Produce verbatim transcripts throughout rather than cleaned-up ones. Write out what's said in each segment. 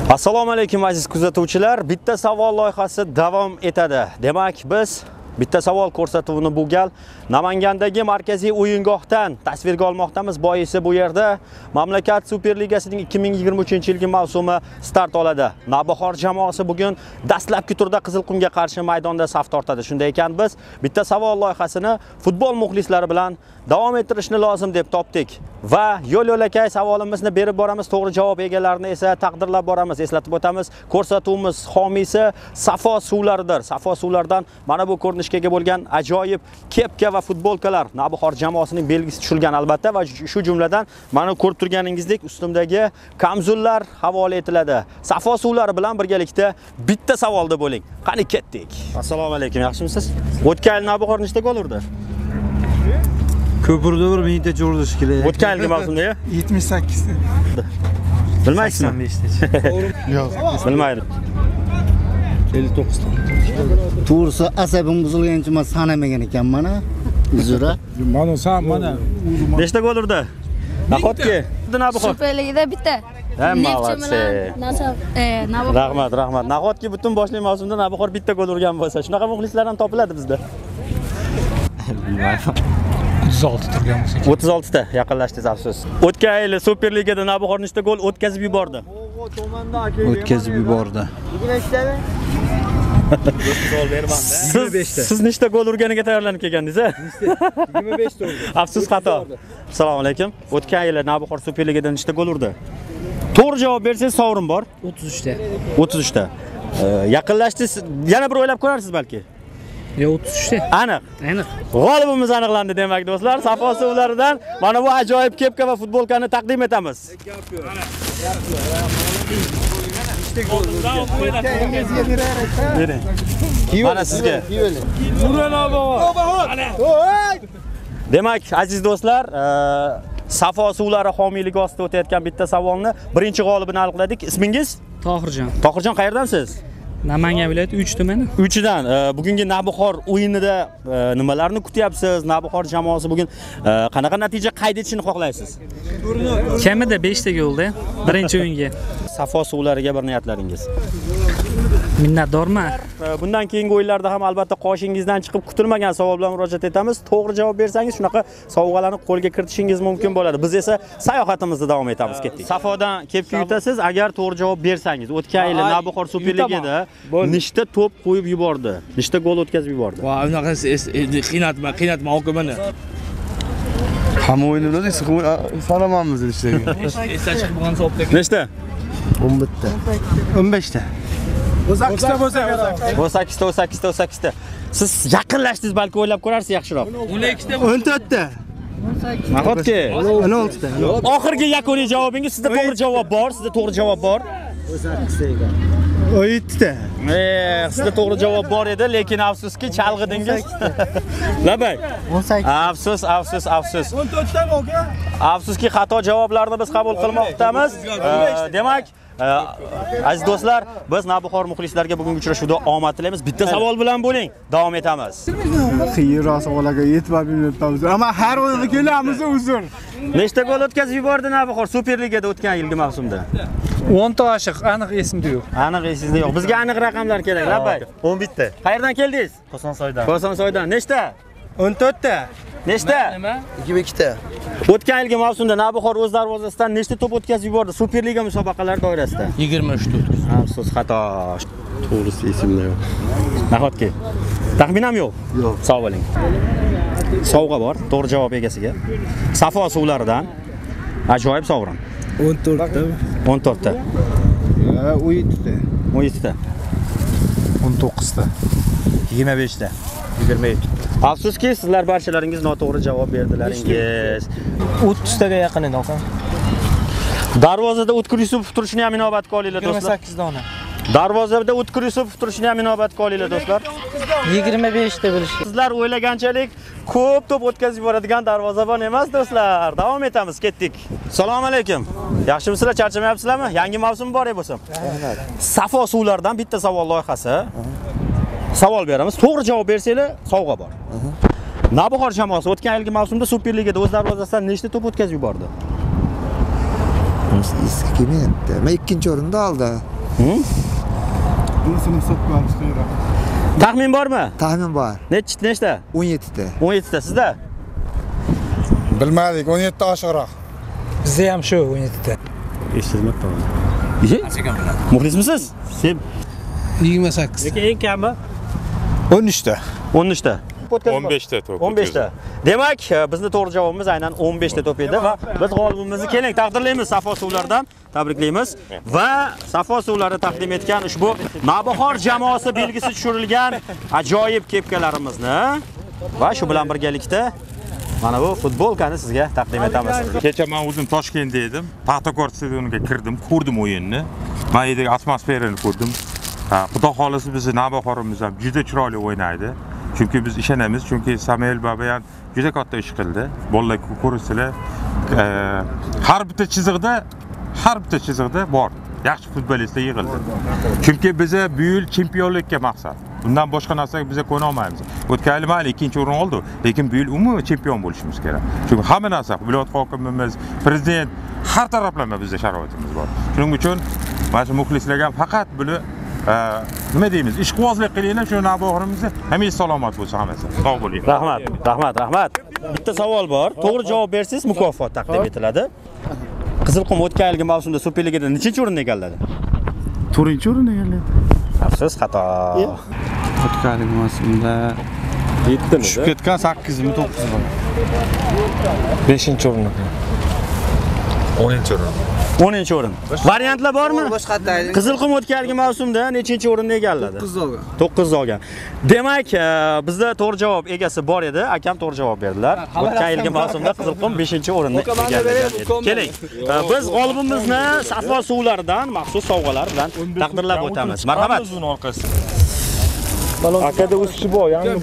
Assalomu alaykum aziz kuzatuvchilar. Bitta savol loyihasi davom etadi. Demak, biz bitta savol ko'rsatuvini bu gal Namangandagi markaziy o'yingohdan tasvirga olmoqdamiz. Boisi bu yerda Mamlakat Superligasining ikki ming yigirma uchinchi yilgi mavsumi start oladi. Navbahor jamoasi bugun dastlabki turda Qizilqumga qarshi maydonda saf tortadi. Shunday ekan biz bitta savol loyihasini futbol muxlislari bilan davom ettirishni lozim deb topdik va yo'l-yo'lakay savolimizni berib boramiz, to'g'ri javob egalarini esa taqdirlab boramiz. Eslatib o'tamiz, ko'rsatuvimiz homiysi Safo suvlaridir. Safo suvlardan mana bu ko'rinishga ega bo'lgan ajoyib kepka va futbolkalar Navbahor jamoasining belgisi tushilgan albatta va shu jumladan mana ko'rib turganingizdek ustimdagi kamzullar havola etiladi. Safo suvlari bilan birgalikda bitta savolda bo'ling. Qani ketdik. Assalomu alaykum, yaxshimisiz? O'tgan yil Navbahor nechta gol urdi? Ko'pirda bir mingta urdi shekilli. O'tgan yilgi mavsumda yetmish sakkizta. Bilmaysizmi? sakson beshta. Yo'q. Bilmaydim. ellik to'qqizta. To'g'risi asabim buzilgancha men sanamagan ekanman. Uzra. Mana sen mana. Nechta gol urdi? Nahotki? Navbahor. Superligada bitta. Ha, молодцы. Nasab, e, Navbahor. Rahmat, rahmat. Nahotki butun boshli mavsumda Navbahor bitta gol urgan bo'lsa, shunaqa muxlislar ham topiladi bizda. o'ttiz olti turgan bo'lsa. o'ttiz olti ta yaqinlashdingiz, afsus. O'tgan yil Superligada Navbahor nechta gol o'tkazib yubordi? O'tkazib yubordi. Siz, siz nechta gol urganiga tayyorlanib kelgandingiz, ha? yigirma besh ta urdi. Afsus, xato. Assalomu alaykum. O'tgan yil Navbahor Superligada nechta gol urdi? To'g'ri javob bersangiz sovrin bor. o'ttiz uch ta. o'ttiz uch ta. Yaqinlashdingiz. Yana bir o'ylab ko'rarsiz balki. Yo, o'ttiz uch ta. Aniq. Aniq. G'olibimiz aniqlandi demak do'stlar. Safo suvlaridan mana bu ajoyib kepka va futbolkani taqdim etamiz. Mana sizga. Demak, aziz do'stlar, Safo suvlari homiyligi ostida o'tayotgan bitta savolni birinchi g'olibini aniqladik. Ismingiz? Tohirjon. Tohirjon, qayerdansiz? Namangan viloyati uch tumani. uchidan bugungi Navbahor o'yinida nimalarni kutyapsiz? Navbahor jamoasi bugun qanaqa natija qayd etishini xohlaysiz? Kamida besh ta golda birinchi o'yinga. Safo suvlariga bir niyatlaringiz. Minnatdorman. Bundan keyingi o'yinlarda ham albatta qoshingizdan chiqib kutilmagan savol bilan murojaat etamiz. To'g'ri javob bersangiz shunaqa sovg'alarni qo'lga kiritishingiz mumkin bo'ladi. Biz esa sayohatimizni davom etamiz, ketdik. Safodan kepka yutasiz agar to'g'ri javob bersangiz. O'tgan yil Navbahor Superligada nechta to'p qo'yib yubordi? Nechta gol o'tkazib yubordi? Va unaqasi qiynatma, qiynatma oqimini. Hamma o'yinlarda sanamanmiz ishlaydi. Esdan chiqib bo'lgan hisobdagi. Nechta? o'n bitta. o'n besh ta. o'n sakkizta bo'lsa kerak. o'n sakkizta, o'n sakkizta, o'n sakkizta. Siz yaqinlashdingiz, balki o'ylab ko'rarsiz yaxshiroq. o'n ikkita. o'n to'rtta. Nahotki? o'n oltita. Oxirgi yakuniy javobingiz, sizda to'g'ri javob bor, sizda to'g'ri javob bor. o'n yettita. Eh, sizda to'g'ri javob bor edi, lekin afsuski chalg'idingiz. Labay. o'n sakkiz. Afsus, afsus, afsus. o'n to'rtta aka. Afsuski xato javoblarni biz qabul qilmoqdamiz. Demak, aziz do'stlar, biz Navbahor muxlislariga bugungi uchrashuvda omad tilaymiz. Bitta savol bilan bo'ling. Davom etamiz. Qiyin savollarga yetmab yuribmiz. Ammo har o'yinga kelamiz uzr. Nechta gol o'tkazib yubordi Navbahor Superligada o'tgan yilgi mavsumda? o'n ta oshiq, aniq esimda yo'q. Aniq esingizda yo'q. Bizga aniq raqamlar kerak, Labay. o'n bitta. Qayerdan keldingiz? Qozonsoydan. Qozonsoydan. Nechta? o'n to'rtta. Nechta? yigirma ikkita. O'tgan yilgi mavsumda Navbahor o'z darvozasidan nechta to'p o'tkazib yubordi Superliga musobaqalari doirasida? yigirma uch ta. Afsus, xato. To'g'risi esimda yo'q. Nahotki? Taxminam yo'q. Yo'q. Sog' bo'ling. Sovg'a bor, to'g'ri javob egasiga. Safo suvlaridan ajoyib sovrin. o'n to'rtta. o'n to'rtta. o'n yettita. o'n yettita. o'n to'qqizta. yigirma beshta. yigirma yetti. Afsuski, sizlar barchalaringiz noto'g'ri javob berdilaringiz. o'ttiz taga yaqin edi aka. Darvozada O'tkir Yusupov turishini ham inobatga olinglar yigirma do'stlar. sakkiz dona. Darvozada O'tkir Yusupov turishini ham inobatga olinglar do'stlar. yigirma besh ta bo'lishi. Sizlar o'ylaganchalik ko'p to'p o'tkazib yuboradigan darvozabon emas do'stlar. Davom etamiz, ketdik. Assalomu alaykum. Yaxshimisizlar, charchamayapsizlarmi? Yangi mavsum bor ey bo'lsam. Safo suvlardan bitta savol loyihasi. Savol beramiz. To'g'ri javob bersanglar, sovg'a bor. Navbahor jamoasi o'tgan yilgi mavsumda Superligada o'z darvozasidan nechta to'p o'tkazib yubordi? Eski kelmayapti. Men ikkinchi o'rinda oldi. Bunisini hisobga olish kerak. Taxmin bormi? Taxmin bor. Nechta, nechta? o'n yetti ta. o'n yetti ta. Sizda? Bilmadik, o'n yetti oshiqroq. Bizda ham shu o'n yetti ta. Eshitmabman. Iye? Muxlismisiz? Sen yigirma sakkiz. lekin eng kami o'n uch ta. o'n uch ta. o'n besh ta to'p. o'n besh ta. Demak, bizni to'g'ri javobimiz aynan o'n besh ta to'p edi va biz g'olibimizni keling taqdirlaymiz Safo suvlardan. Tabriklaymiz va Safo suvlari taqdim etgan ushbu Navbahor jamoasi belgisi tushirilgan ajoyib kepkalarimizni va shu bilan birgalikda mana bu futbolkani sizga taqdim etamiz. Kecha men o'zim Toshkentda edim. Paxtakor stadioniga kirdim, ko'rdim o'yinni. Men yerdagi atmosferani ko'rdim. Ha, Xudo xolisi bizni Navbahorimiz ham juda chiroyli o'ynaydi. Chunki biz ishonamiz, chunki Samuel Babayan juda katta ish qildi. Bolalar ko'rsizlar, har bitta chiziqda, har bitta chiziqda bor. Yaxshi futbolistlar yig'ildi. Chunki biza bu yil chempionlikka maqsad. Bundan boshqa narsaga biza ko'na olmaymiz. O'tgan yil mayli ikkinchi o'rin oldi, lekin bu yil umuman chempion bo'lishimiz kerak. Chunki hamma narsa, viloyat hokimimiz, prezident har taraflama bizda sharoitimiz bor. Shuning uchun mana shu muxlislarga faqat buni nima deymiz? Ishqibozlik qilinglar, shu Navbahorimizni hamma salomat bo'lsa hammasi. Sog' bo'ling. Rahmat, rahmat, rahmat. Bitta savol bor. To'g'ri javob bersangiz mukofot taqdim etiladi. Qizilqum o'tgan yilgi mavsumda Superligada nechinchi o'rinni egalladi? to'rtinchi o'rinni egalladi. Afsus, xato. O'tgan mavsumda yettimi? tushib ketgan sakkizmi, to'qqizmi? beshinchi o'rin. o'ninchi o'rin. o'ninchi o'rin. Variantlar bormi? Qizilqum o'tgan yilgi mavsumda nechinchi o'rinni egalladi? to'qqiz olgan. to'qqiz olgan. Demak, bizda to'g'ri javob egasi bor edi, akam to'g'ri javob berdilar. O'tgan yilgi mavsumda Qizilqum beshinchi o'rinni egallagan. Keling, biz g'olibimizni Safo suvlaridan maxsus sovg'alar bilan taqdirlab o'tamiz. Marhamat. Akada o'sishi bor, yangi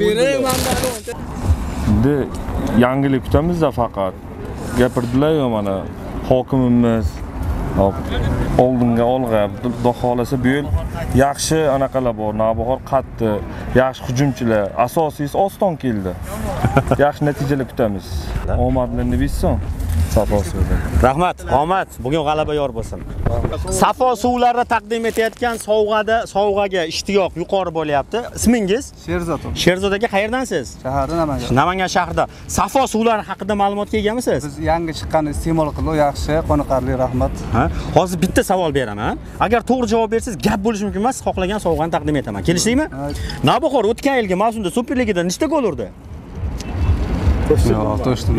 de yangilik kutamiz-da faqat. Gapirdilar-ku mana hokimimiz oldinga olg'a, xudo xolasa bu yil yaxshi anaqalar bor. Navbahor qattiq, yaxshi hujumchilar, asosiysi Oston keldi. Yaxshi natijalar kutamiz. Omadlarni bilsin. Safo suvlar. Rahmat, omad, bugun g'alaba yor bo'lsin. Safo suvlari taqdim etayotgan sovg'ada, sovg'aga ishtiyoq yuqori bo'lyapti. Ismingiz? Sherzod. Sherzod aka qayerdansiz? Shaharda Namangan. Namangan shahrida. Safo suvlari haqida ma'lumotga egamisiniz? Biz yangi chiqqan iste'mol qilib, yaxshi, qoniqarli, rahmat. Ha? Hozir bitta savol beraman. Agar to'g'ri javob bersangiz, gap bo'lishi mumkin emas, xohlagan sovg'ani taqdim etaman. Kelishdingmi? Navbahor o'tgan yilgi mavsumda Superligada nechta gol urdi? Yo'q, to'shdim.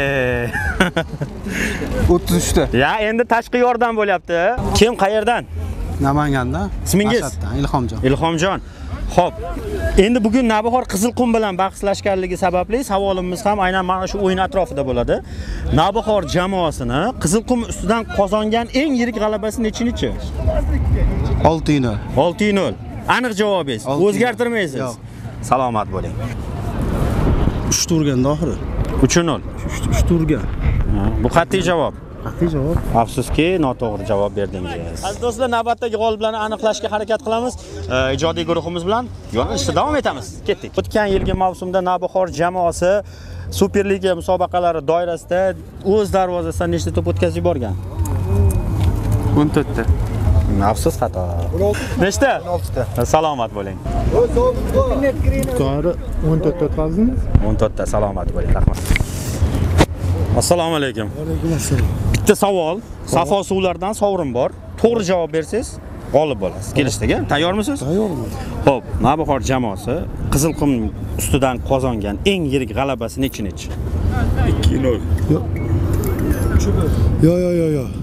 o'ttiz uch ta. Ya, endi tashqi yordam bo'lyapti. Kim qayerdan? Namangandan. Ismingiz? Mashhaddan, Ilhomjon. Ilhomjon. Xo'p. Endi bugun Navbahor Qizilqum bilan bahslashganligi sababli savolimiz ham aynan mana shu o'yin atrofida bo'ladi. Navbahor jamoasini Qizilqum ustidan qozongan eng yirik g'alabasi nechinchi? olti nol. olti nol. Aniq javobingiz. O'zgartirmaysiz. Salomat bo'ling. uch ta urganda oxiri. uch nol. uch ta urgan. Bu qat'iy javob. Qat'iy javob. Afsuski, noto'g'ri javob berdingiz. Aziz do'stlar, navbatdagi g'oliblarni aniqlashga harakat qilamiz. Ijodiy guruhimiz bilan yo'nalishda davom etamiz. Ketdik. O'tgan yilgi mavsumda Navbahor jamoasi Superliga musobaqalari doirasida o'z darvozasidan nechta to'p o'tkazib yuborgan? o'n to'rt ta. Afsus, xato. Nechta? olti ta. Salomat bo'ling. Yuqori o'n to'rt ta o'tkazdim. o'n to'rt ta. Salomat bo'ling. Rahmat. Assalomu alaykum. Alaykum assalom. Bitta savol. Safo suvlardan sovrin bor. To'g'ri javob bersangiz, g'olib bo'lasiz. Kelishdagi. Tayyormisiz? Tayyorman. Xo'p, Navbahor jamoasi Qizilqum ustidan qozongan eng yirik g'alabasi nechinchi? ikki nol. Yo'q. Yo'q, yo'q, yo'q, yo'q.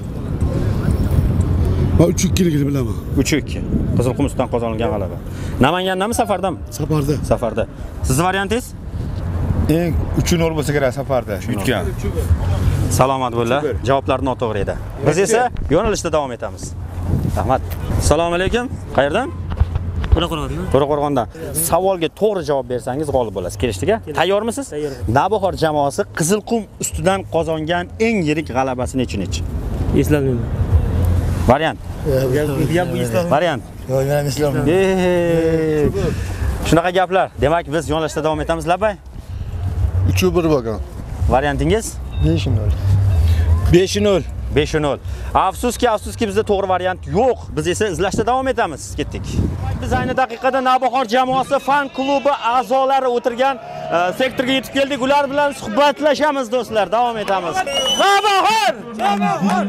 Men uch ikkiligini bilaman. uch ikki. Qizilqum ustidan qozonilgan g'alaba. Namangandami, safardami? Safarda. Safarda. Sizning variantingiz? Eng uch nol bo'lsa kerak safarda. Yutgan. Salomat bo'linglar. Javoblar noto'g'ri edi. Biz esa yo'nalishda davom etamiz. Rahmat. Assalomu alaykum. Qayerdan? To'raqo'rg'ondan. To'raqo'rg'ondan. Savolga to'g'ri javob bersangiz g'olib bo'lasiz. Kelishdiki. Tayyormisiz? Tayyorman. Navbahor jamoasi Qizilqum ustidan qozongan eng yirik g'alabasi nechinchi? Eslolmayman. Variant. Variant. Yo'q, men eslolmayman. Shunaqa gaplar. Demak, biz yo'nalishda davom etamiz. Labay. uch bir bo'lgan. Variantingiz? besh nol. besh nol. besh nol. Afsuski, afsuski bizda to'g'ri variant yo'q. Biz esa izlashda davom etamiz. Ketdik. Biz ayni daqiqada Navbahor jamoasi fan klubi a'zolari o'tirgan sektorga yetib keldik. Ular bilan suhbatlashamiz do'stlar. Davom etamiz. Navbahor! Navbahor!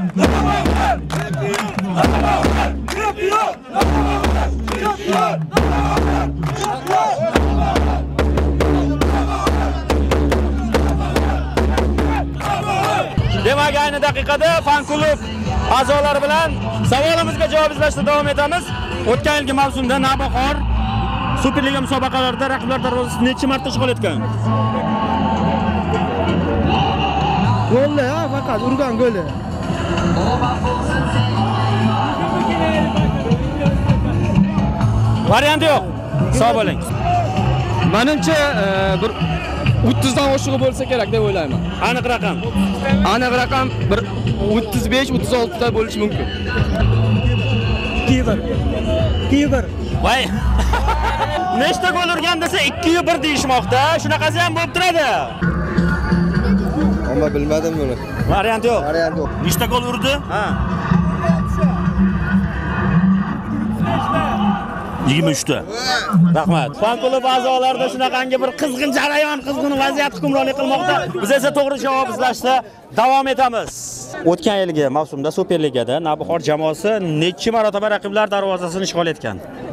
Demak, ayni daqiqada fan klub a'zolari bilan savolimizga javob izlashda davom etamiz. O'tgan yilgi mavsumda Navbahor Superliga musobaqalarida raqiblar darvozasini necha marta ishg'ol etgan? Golli, ha, faqat urgan golli. Variant yo'q. Sog' bo'ling. Menimcha bir o'ttiz dan oshiq bo'lsa kerak deb o'ylayman. Aniq raqam. Aniq raqam bir o'ttiz besh o'ttiz olti ta bo'lishi mumkin. ikki bir. ikki bir. Voy. Nechta gol urgan desa ikki bir deyishmoqda. Shunaqasi ham bo'lib turadi. Ammo bilmadim buni. Variant yo'q. Variant yo'q. Nechta gol urdi? Ha. yigirma uch ta. Rahmat. Fan klub a'zolarida shunaqangi bir qizg'in jarayon, qizg'in vaziyat hukmronlik qilmoqda. Biz esa to'g'ri javob izlashda davom etamiz. O'tgan yilgi mavsumda Superligada Navbahor jamoasi necha marotaba raqiblar darvozasini ishg'ol etgan?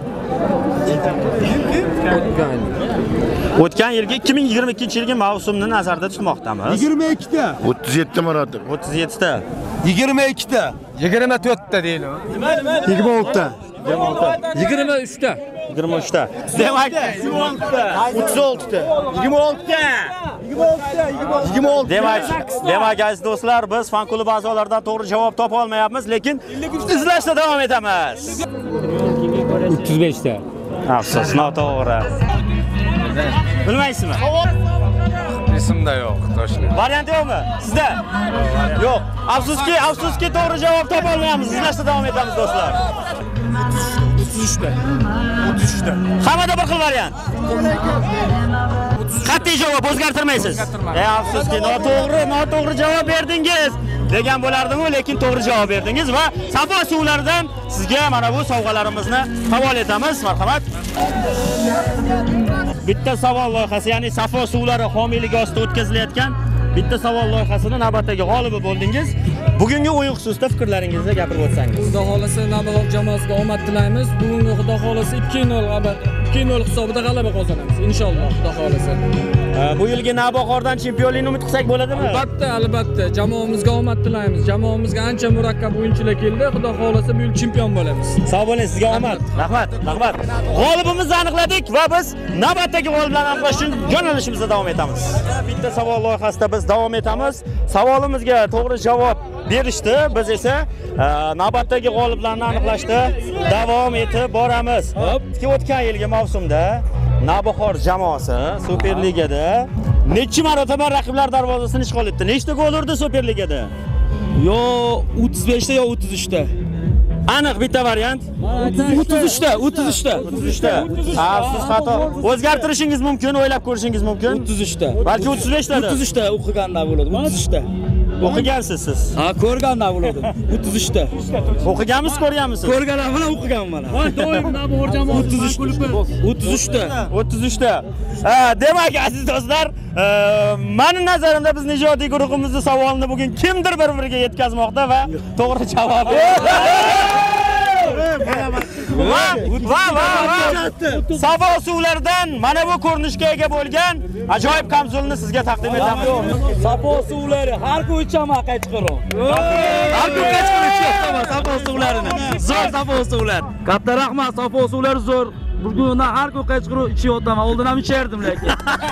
O'tgan yilgi ikki ming yigirma ikkinchi yilgi mavsumni nazarda tutmoqdamiz. yigirma ikki ta. o'ttiz yetti marotaba. o'ttiz yetti ta. yigirma ikki ta. yigirma to'rt ta deydi. yigirma olti ta. yigirma uch ta. yigirma uch ta. Demak, o'ttiz olti ta. yigirma olti ta. yigirma olti. Demak, demak aziz do'stlar, biz fan klub a'zolaridan to'g'ri javob topa olmayapmiz, lekin izlashda davom etamiz. o'ttiz besh ta. Afsus, noto'g'ri. Bilmaysizmi? Esimda yo'q, toshli. Variant yo'qmi? Sizda? Yo'q. Afsuski, afsuski to'g'ri javob topa olmayapmiz. Izlashda davom etamiz do'stlar. o'ttiz uch ta. o'ttiz uch ta. Hammada bir xil variant. Qat'iy javob o'zgartirmaysiz. E, afsuski, noto'g'ri, noto'g'ri javob berdingiz. Degan bo'lardim-ku, lekin to'g'ri javob berdingiz va Safo suvlaridan sizga mana bu sovg'alarimizni havola etamiz. Marhamat. Bitta savol loyihasi, ya'ni Safo suvlari homiyligi ostida o'tkazilayotgan bitta savol loyihasini navbatdagi g'olibi bo'ldingiz. Bugungi o'yin xususida fikrlaringizni gapirib o'tsangiz. Xudo xolasa Navbahor jamoasiga omad tilaymiz. Bugungi Xudo xolasa ikki nol ikki nol hisobida g'alaba qozonamiz inshaalloh, Xudo xolasa. Bu yilgi Navbahordan chempionlikni umid qilsak bo'ladimi? Albatta, albatta. Jamoamizga omad tilaymiz. Jamoamizga ancha murakkab o'yinchilar keldi. Xudo xolasa bu yil chempion bo'lamiz. Sog' bo'ling, sizga omad. Rahmat, rahmat. G'olibimizni aniqladik va biz navbatdagi g'oliblarni aniqlash uchun yo'nalishimizda davom etamiz. Bitta savol loyihasida biz davom etamiz. Savolimizga to'g'ri javob berishdi. Biz esa navbatdagi g'oliblarni aniqlashda davom etib boramiz. O'tgan yilgi mavsumda Navbahor jamoasi Superligada necha marotaba raqiblar darvozasini ishg'ol etdi? Nechta gol urdi Superligada? Yo o'ttiz besh ta yo o'ttiz uch ta. Aniq bitta variant. o'ttiz uch ta, o'ttiz uch ta. o'ttiz uch ta. Afsus, xato. O'zgartirishingiz mumkin, o'ylab ko'rishingiz mumkin. o'ttiz uch ta. Balki o'ttiz besh ta. o'ttiz uch ta o'qiganda bo'ladi. o'ttiz uch ta. O'qigansiz siz. Ha, ko'rganda bo'ladi. o'ttiz uch ta. O'qiganmisiz, ko'rganmisiz? Ko'rganim bilan o'qiganman mana. Va doim Navbahor jamoasi o'ttiz uch o'ttiz uch ta. o'ttiz uch ta. Ha, demak aziz do'stlar, meni nazarimda biz ijodiy guruhimizning savolini bugun kimdir bir-biriga yetkazmoqda va to'g'ri javob Va va va Safo suvlaridan mana bu ko'rinishga ega bo'lgan ajoyib kamzulni sizga taqdim etamiz. Safo suvlari har kun ichaman qaychiqaroq. Har kun qaychiqaroq Safo suvlarini. Zo'r Safo suvlar. Katta rahmat, Safo suvlari zo'r. Bugundan har kun qaychiqaroq ichyapman. Oldin ham ichardim lekin.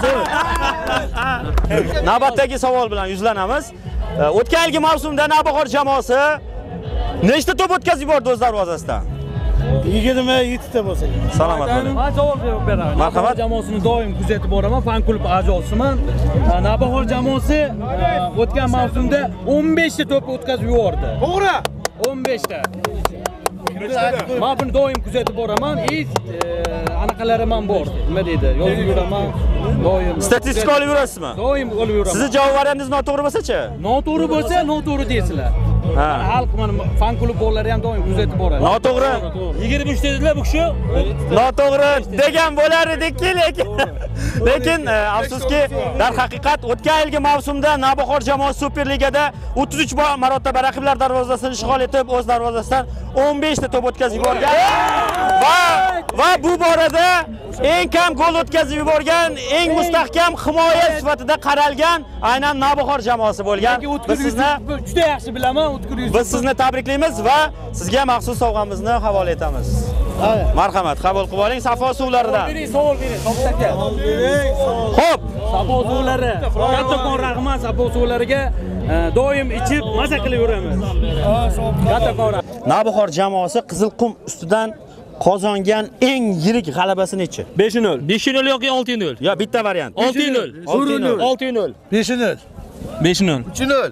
Navbatdagi savol bilan yuzlanamiz. O'tgan yilgi mavsumda Navbahor jamoasi nechta to'p o'tkazib yubordi o'z darvozasidan? yigirma yetti ta bo'lsa. Salomat bo'ling. Men javob beraman. Navbahor jamoasini doim kuzatib boraman, fan klub a'zosiman. Navbahor jamoasi o'tgan mavsumda o'n besh ta to'p o'tkazib yubordi. To'g'ri. o'n besh ta. Men buni doim kuzatib boraman. Hech anaqalarim ham bor. Nima deydi? Yozib yuraman. Doim. Statistika olib yurasizmi? Doim olib yuraman. Sizni javob variantingiz noto'g'ri bo'lsa-chi? Noto'g'ri bo'lsa, noto'g'ri deysizlar. Ha. Xalq mana fan klub bo'llari ham doim kuzatib boradi. Noto'g'ri. yigirma uch dedilar bu kishi. Noto'g'ri degan bo'lar ediki, lekin lekin e, afsuski, dar haqiqat o'tgan yilgi mavsumda Navbahor jamoasi Super Ligada o'ttiz uch marotaba raqiblar darvozasini ishg'ol etib, o'z darvozasidan o'n besh ta to'p o'tkazib yuborgan. Va va bu borada eng kam gol o'tkazib yuborgan, eng mustahkam himoya sifatida qaralgan aynan Navbahor jamoasi bo'lgan. Biz sizni juda yaxshi bilaman, O'tkir Yusuf. Biz sizni tabriklaymiz va sizga maxsus sovg'amizni havola etamiz. Marhamat, qabul qilib oling Safo suvlaridan. Bering, savol bering, To'xtatga. Xo'p, Safo suvlari. Kattakon rahmat Safo suvlariga doim ichib maza qilib yuramiz. Kattakon rahmat. Navbahor jamoasi Qizilqum ustidan qozongan eng yirik g'alabasi nechi? besh nol. besh nol yoki olti nol? Yo, bitta variant. olti nol. olti nol. olti nol. besh nol. besh nol. uch nol.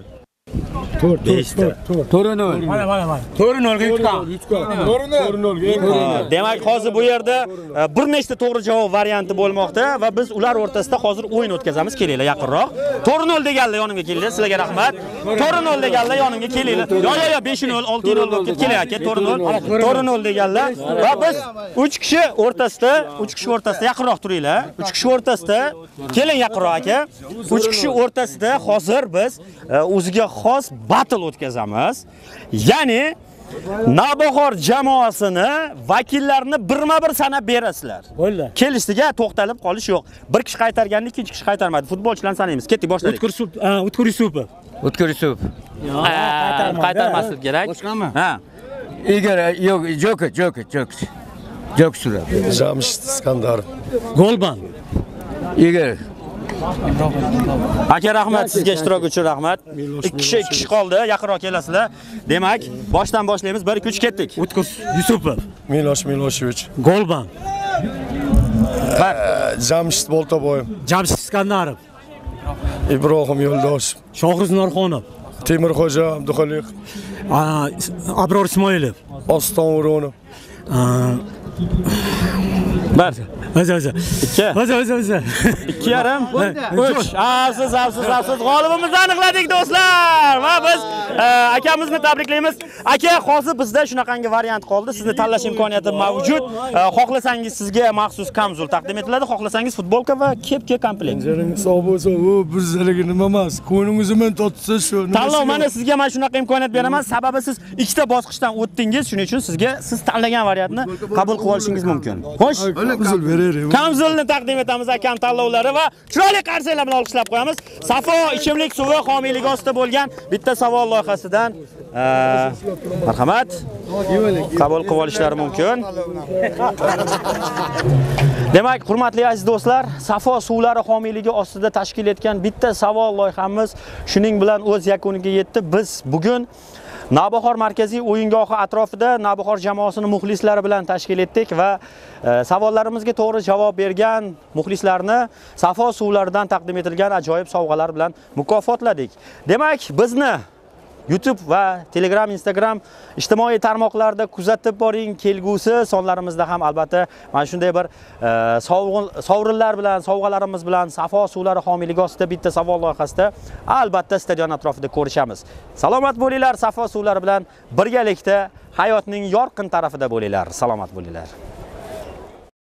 to'rt nol. Mana mana mana. to'rt nol ga yutgan. to'rt nol ga. Demak, hozir bu yerda bir nechta to'g'ri javob varianti bo'lmoqda va biz ular o'rtasida hozir o'yin o'tkazamiz. Kelinglar yaqinroq. to'rt nol deganlar yonimga kelinglar. Sizlarga rahmat. to'rt nol deganlar yonimga kelinglar. Yo yo yo besh nol, olti nol bo'lib keling aka. to'rt nol. to'rt nol deganlar va biz uch kishi o'rtasida, uch kishi o'rtasida yaqinroq turinglar. uch kishi o'rtasida keling yaqinroq aka. uch kishi o'rtasida hozir biz o'ziga xos battle o'tkazamiz. Ya'ni Navbahor jamoasini vakillarini birma-bir sanab berasizlar. Bo'ldi. Kelishdiga to'xtalib qolish yo'q. Bir kishi qaytarganni ikkinchi kishi qaytarmadi. Futbolchilarni sanaymiz. Ketdik, boshladik. O'tkir Yusuf, O'tkir Yusupov. O'tkir Yusuf. Qaytarmaslik kerak. Boshqami? Ha. Igor, yo'q, Joker, Joker, Joker. Joker surab. Jamshid Iskandarov. Golban. Igor. Aka rahmat, sizga ishtirok uchun rahmat. ikki kishi ikki kishi qoldi, yaqinroq kelasizlar. Demak, boshdan boshlaymiz. bir ikki uch ketdik. O'tkir Yusupov. Milosh Miloshevich. Golban. Jamshid Boltaboyev. Jamshid Iskandarov. Ibrohim Yo'ldoshev. Shohriz Norxonov. Temurxo'ja Abduxoliq. Abror Ismoilov. Oston O'ronov. bir O'zi o'zi. ikki O'zi o'zi o'zi. ikki yarim uch. Afsus, afsus, afsus. G'olibimizni aniqladik do'stlar. Va biz akamizni tabriklaymiz. Aka, hozir bizda shunaqangi variant qoldi. Sizni tanlash imkoniyati mavjud. Xohlasangiz sizga maxsus kamzul taqdim etiladi, xohlasangiz futbolka va kepka komplekt. Jaring sog' bo'lsa, u bizdagi nima emas. Qo'yningizni men totsa shu. Tanlov mana sizga mana shunaqa imkoniyat beraman. Sababi siz ikkita bosqichdan o'tdingiz, shuning uchun sizga siz tanlagan variantni qabul qilib olishingiz mumkin. Xo'sh? Kamzul beraylik. Kamzulni taqdim etamiz akam tanlovlari va chiroyli qarsaklar bilan olqishlab qo'yamiz. Safo ichimlik suvi homiyligi ostida bo'lgan bitta savol loyihasidan marhamat qabul qilib olishlari mumkin. Demak, hurmatli aziz do'stlar, Safo suvlari homiyligi ostida tashkil etgan bitta savol loyihamiz shuning bilan o'z yakuniga yetdi. Biz bugun Navbahor markaziy o'yingohi atrofida Navbahor jamoasining muxlislari bilan tashkil etdik va savollarimizga to'g'ri javob bergan muxlislarni Safo suvlaridan taqdim etilgan ajoyib sovg'alar bilan mukofotladik. Demak, bizni YouTube va Telegram, Instagram ijtimoiy tarmoqlarda kuzatib boring. Kelgusi sonlarimizda ham albatta mana shunday bir sovrinlar bilan, sovg'alarimiz bilan Safo suvlari homiyligi ostida bitta savol loyihasida albatta stadion atrofida ko'rishamiz. Salomat bo'linglar, Safo suvlari bilan birgalikda hayotning yorqin tarafida bo'linglar. Salomat bo'linglar.